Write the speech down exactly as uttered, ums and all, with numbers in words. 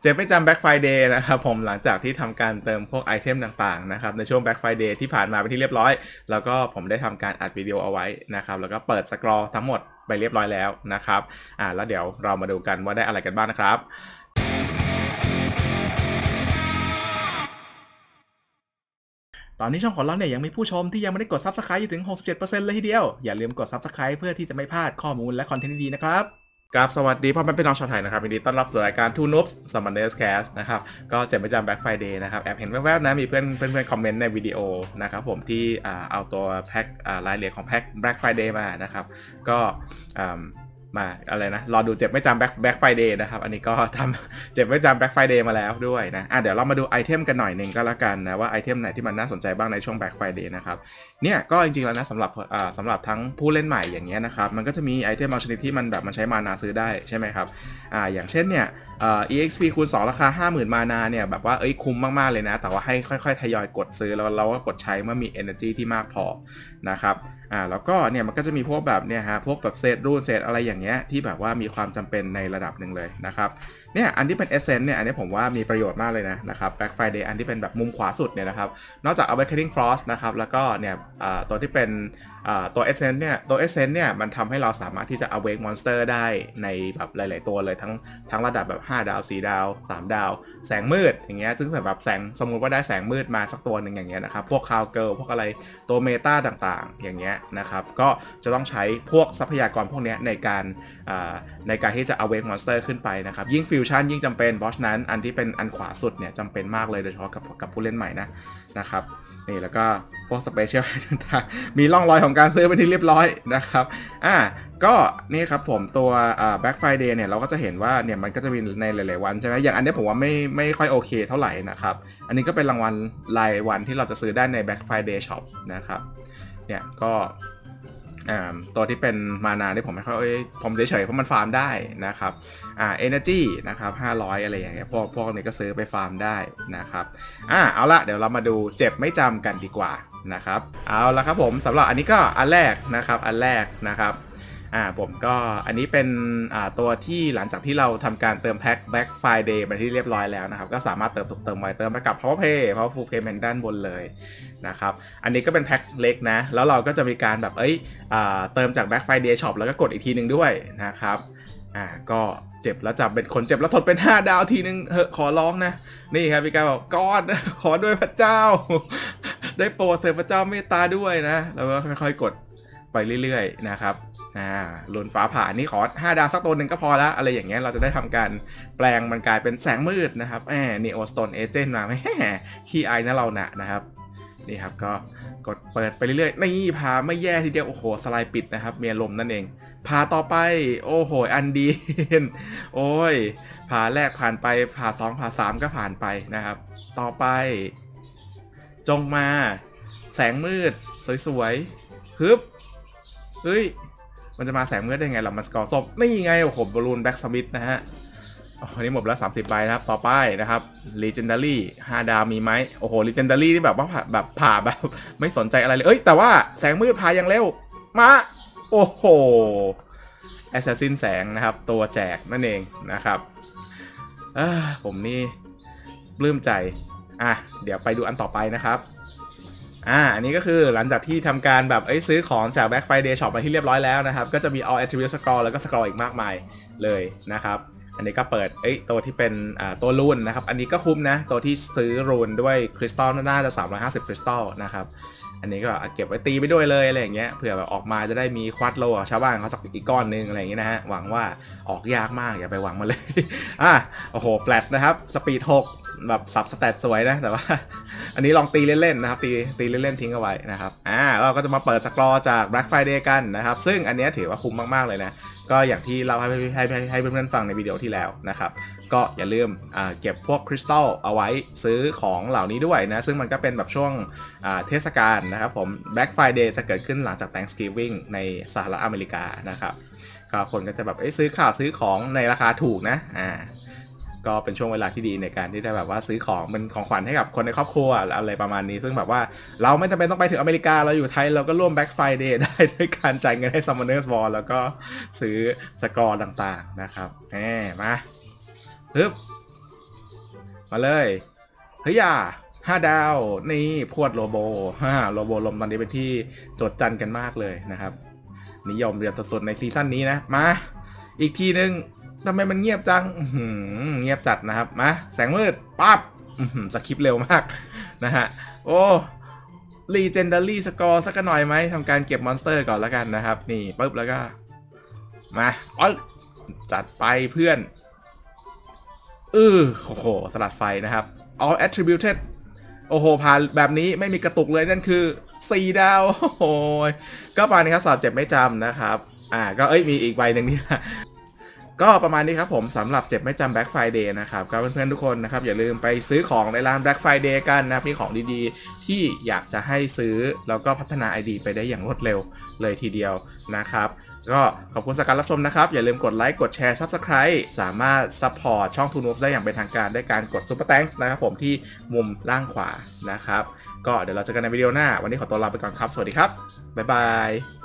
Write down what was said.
เจ็บไม่จำ Black Friday นะครับผมหลังจากที่ทำการเติมพวกไอเทมต่างๆนะครับในช่วง Black Friday ที่ผ่านมาไปที่เรียบร้อยแล้วก็ผมได้ทำการอัดวิดีโอเอาไว้นะครับแล้วก็เปิดสกรอลทั้งหมดไปเรียบร้อยแล้วนะครับอ่าแล้วเดี๋ยวเรามาดูกันว่าได้อะไรกันบ้างนะครับตอนนี้ช่องของเราเนี่ยยังมีผู้ชมที่ยังไม่ได้กด Subscribe อยู่ถึง หกสิบเจ็ดเปอร์เซ็นต์ เลยทีเดียวอย่าลืมกด Subscribe เพื่อที่จะไม่พลาดข้อมูลและคอนเทนต์ดีๆนะครับครับสวัสดีพ่อแม่พี่น้องชาวไทยนะครับยินดีต้อนรับสู่รายการ Two Noobs Summoners Cast นะครับก็เจ็บประจำ Black Friday นะครับแอบเห็นแวบๆนะมีเพื่อนเพื่อนๆคอมเมนต์ในวิดีโอนะครับผมที่อ่าเอาตัวแพ็คอ่ารายละเอียดของแพ็ค Black Friday มานะครับก็อ่ามาอะไรนะรอดูเจ็บไม่จำ Black Black Friday นะครับอันนี้ก็ทำเจ็บไม่จำ Black Friday มาแล้วด้วยนะอ่ะเดี๋ยวเรามาดูไอเทมกันหน่อยหนึ่งก็แล้วกันนะว่าไอเทมไหนที่มันน่าสนใจบ้างในช่วง Black Friday นะครับเนี่ยก็จริงๆแล้วนะสำหรับอ่าสำหรับทั้งผู้เล่นใหม่อย่างเงี้ยนะครับมันก็จะมีไอเทมบางชนิดที่มันแบบมันใช้มานาซื้อได้ใช่ไหมครับอ่าอย่างเช่นเนี่ยเอ่อ อี เอ็กซ์ พี คูณสองราคา ห้าหมื่น มานาเนี่ยแบบว่าเอ้ยคุ้มมากๆเลยนะแต่ว่าให้ค่อยๆทยอยกดซื้อแล้วเราก็กดใช้เมื่อมี energy ที่มากพอนะครับอ่าแล้วก็เนี่ยมันก็จะมีพวกแบบเนี่ยฮะพวกแบบเศษรูนเศษอะไรอย่างเงี้ยที่แบบว่ามีความจำเป็นในระดับหนึ่งเลยนะครับเนี่ยอันที่เป็น Essence เนี่ยอันนี้ผมว่ามีประโยชน์มากเลยนะนะครับ Black Friday อันที่เป็นแบบมุมขวาสุดเนี่ยนะครับนอกจาก Awakening Frost นะครับแล้วก็เนี่ยตัวที่เป็นตัว Essence เนี่ยตัว Essence เนี่ยมันทำให้เราสามารถที่จะ Awake Monster ได้ในแบบหลายๆตัวเลยทั้งทั้งระดับแบบห้าดาวสี่ดาวสามดาวแสงมืดอย่างเงี้ยซึ่งแบบแสงสมมุติว่าได้แสงมืดมาสักตัวหนึ่งอย่างเงี้ยนะครับพวก Cowgirl พวกอะไรตัวเมตาต่างๆอย่างเงี้ยนะครับก็จะต้องใช้พวกทรัพยากรพวกนี้ในการในการที่จะ Awake Monster ขึ้นไปนะครับยิ่งฟิวชั่นยิ่งจำเป็นเพราะฉะนั้นอันที่เป็นอันขวาสุดเนี่ยจำเป็นมากเลยโดยเฉพาะกับกับผู้เล่นใหม่นะนะครับนี่แล้วก็พวกสเปเชียลต่างๆมีร่องรอยของการซื้อไปที่เรียบร้อยนะครับอ่าก็นี่ครับผมตัว Black Friday เนี่ยเราก็จะเห็นว่าเนี่ยมันก็จะมีในหลายๆวันใช่ไหมอย่างอันนี้ผมว่าไม่ไม่ค่อยโอเคเท่าไหร่นะครับอันนี้ก็เป็นรางวัลรายวันที่เราจะซื้อได้ใน Black Friday Shop นะครับเนี่ยก็ตัวที่เป็นมานาที่ผมไม่ค่อยผมเฉยๆเพราะมันฟาร์มได้นะครับอ่า energy นะครับห้าร้อยอะไรอย่างเงี้ยพวกพวกนี้ก็ซื้อไปฟาร์มได้นะครับอ่าเอาละเดี๋ยวเรามาดูเจ็บไม่จำกันดีกว่านะครับเอาละครับผมสำหรับอันนี้ก็อันแรกนะครับอันแรกนะครับอ่าผมก็อันนี้เป็นอ่าตัวที่หลังจากที่เราทำการเติมแพ็ค Black Friday มาที่เรียบร้อยแล้วนะครับก็สามารถเติมเติมไว้เติมไปกับ Power Pay Powerful Payment ด้านบนเลยนะครับอันนี้ก็เป็นแพ็คเล็กนะแล้วเราก็จะมีการแบบเอ้ยเติมจาก Black Friday Shop แล้วก็กดอีกทีหนึ่งด้วยนะครับอ่าก็เจ็บแล้วจับเป็นคนเจ็บแล้วทดเป็นห้าดาวทีนึงเฮ้ขอร้องนะนี่ครับพี่กายบอกกอดขอด้วยพระเจ้าได้โปรดเถิดพระเจ้าเมตตาด้วยนะแล้วก็ค่อยๆกดไปเรื่อยๆนะครับอ่าลุนฟ้าผ่านี่ขอห้าดาวสักตัวหนึ่งก็พอแล้วอะไรอย่างเงี้ยเราจะได้ทำการแปลงมันกลายเป็นแสงมืดนะครับแหมนี่โอสโตนเอเจนต์มาแหมขี้อายนะเราหนะนะครับนี่ครับก็กดเปิดไปเรื่อยๆนี่พาไม่แย่ทีเดียวโอ้โหสไลด์ปิดนะครับเมียลมนั่นเองพาต่อไปโอ้โหอันดีนโอ้ยพาแรกผ่านไปพาสองพาสามก็ผ่านไปนะครับต่อไปจงมาแสงมืดสวยๆฮึบเฮ้ยมันจะมาแสงมืดได้ไงล่ะมันสกอร์ส้มนี่ไงโอ้โหบอลลูนแบ็กสมิธนะฮะอันนี้หมดแล้วสามสิบใบนะครับต่อไปนะครับ Legendary ห้าดาวมีไหมโอ้โห Legendary ที่แบบว่าแบบผ่าแบบไม่สนใจอะไรเลยเอ้ยแต่ว่าแสงมืดพายังเร็วมาโอ้โห Assassin แสงนะครับตัวแจกนั่นเองนะครับผมนี่ปลื้มใจอ่ะเดี๋ยวไปดูอันต่อไปนะครับอ่าอันนี้ก็คือหลังจากที่ทำการแบบเอ้ยซื้อของจาก Black Friday Shop มาที่เรียบร้อยแล้วนะครับก็จะมี All Attribute Score แล้วก็ Score อีกมากมายเลยนะครับอันนี้ก็เปิดเอ้ยตัวที่เป็นอ่าตัวรูนนะครับอันนี้ก็คุ้มนะตัวที่ซื้อรูนด้วยคริสตัลน่าจะสามร้อยห้าสิบคริสตัลนะครับอันนี้ก็เก็บไว้ตีไปด้วยเลยอะไรอย่างเงี้ยเผื่อแบบออกมาจะได้มีควอดโลชาวบ้านเขาสักอีกก้อนนึงอะไรอย่างเงี้ยนะฮะหวังว่าออกยากมากอย่าไปหวังมาเลยอ่ะโอ้โหแฟลตนะครับสปีดหกแบบสับสแตทสวยนะแต่ว่าอันนี้ลองตีเล่นๆนะครับตีตีเล่นๆทิ้งเอาไว้นะครับอ่าเราก็จะมาเปิดสกรอจาก Black Friday กันนะครับซึ่งอันนี้ถือว่าคุ้มมากๆเลยนะก็อย่างที่เราให้ให้ให้ให้เพื่อนๆฟังในวิดีโอที่แล้วนะครับก็อย่าลืมเก็บพวกคริสตัลเอาไว้ซื้อของเหล่านี้ด้วยนะซึ่งมันก็เป็นแบบช่วงเทศกาลนะครับผม Black Friday จะเกิดขึ้นหลังจาก Thanksgiving ในสหรัฐอเมริกานะครับก็คนก็จะแบบซื้อข้าวซื้อของในราคาถูกนะอ่าก็เป็นช่วงเวลาที่ดีในการที่จะแบบว่าซื้อของเป็นของขวัญให้กับคนในครอบครัวอะไรประมาณนี้ซึ่งแบบว่าเราไม่จำเป็นต้องไปถึงอเมริกาเราอยู่ไทยเราก็ร่วม Black Friday ได้ด้วยการจ่ายเงินให้ Summoners War แล้วก็ซื้อสกอร์ต่างๆนะครับแหมมาฮึบมาเลยเฮ้ยอ่ะห้าดาวนี่พวดโลโบฮ่าโลโบลมตอนนี้เป็นที่โจดจันกันมากเลยนะครับนิยมเรียนสุดๆในซีซั่นนี้นะมาอีกทีนึงทำไมมันเงียบจังเงียบจัดนะครับมาแสงมืดปั๊บสคริปต์เร็วมากนะฮะโอ้Legendary Score สักหน่อยไหมทำการเก็บมอนสเตอร์ก่อนแล้วกันนะครับนี่ปุ๊บแล้วก็มาปึ๊บจัดไปเพื่อนเออโอ้โหสลัดไฟนะครับ all attributed โอ้โหผ่านแบบนี้ไม่มีกระตุกเลยนั่นคือสี่ดาวโอ้โหก็ประมาณนี้ครับสอบเจ็บไม่จำนะครับอ่าก็เอ้ยมีอีกใบหนึ่งนี่ก็ประมาณนี้ครับผมสำหรับเจ็บไม่จำ Black Friday นะครับก็เพื่อนๆทุกคนนะครับอย่าลืมไปซื้อของในร้าน Black Friday กันนะครับมีของดีๆที่อยากจะให้ซื้อแล้วก็พัฒนา ไอ ดี ไปได้อย่างรวดเร็วเลยทีเดียวนะครับก็ขอบคุณสำหรับการรับชมนะครับอย่าลืมกดไลค์กดแชร์ Subscribe สามารถ Support ช่อง ทู Noobs ได้อย่างเป็นทางการด้วยการกด Super Thanks นะครับผมที่มุมล่างขวานะครับก็เดี๋ยวเราเจอกันในวิดีโอหน้าวันนี้ขอตัวลาไปก่อนครับสวัสดีครับบ๊ายบาย